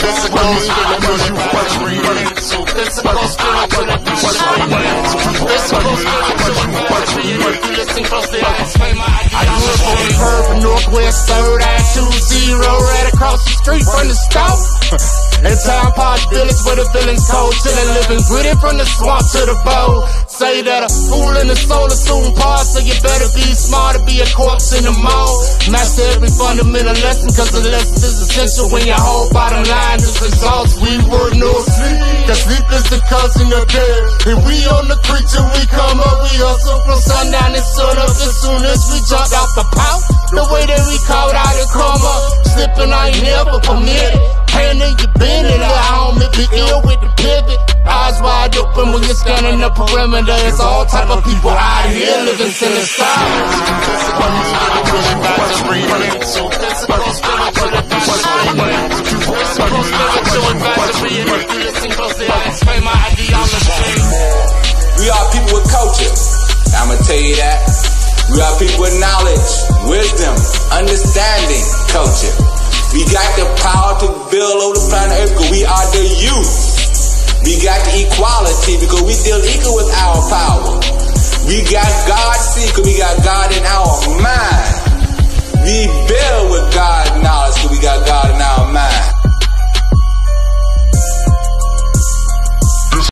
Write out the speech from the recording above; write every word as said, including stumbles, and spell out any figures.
Physical, spiritual, and mental. Physical, spiritual, and mental. Physical, spiritual, and mental. If you listen closely, I explain my ideology. I grew up on the curve in Northwest third at two zero, right across the street from the stove. In Town Park Village where the villains cold, chillin', living gritty from the swamp to the bowl. Say that a fool in the soul will soon pass, so you better be smart to be a corpse in the mold. Master every fundamental lesson, cause the lesson is essential when your whole bottom line is exhaust. We work no sleep, cause sleep is the cousin of death. And we on the creek till we come up, we hustle from sundown and sun up. As soon as we jumped out the pouch, the way that we caught out and come up, slipping I ain't never committed. Handing you been in the home, it be ill with the pivot. Eyes wide open when you're scanning the perimeter. It's all type of people out here living in the style. Physical, spiritual, and mental. Physical, spiritual, and mental. Physical, spiritual, and mental. If you listen closely, I explain my ideology. We are people with culture. I'ma tell you that. We are people with knowledge, wisdom, understanding, culture. We got the power to build over the planet Earth because we are the youth. We got the equality because we still equal with our power. We got God see because we got God in our mind.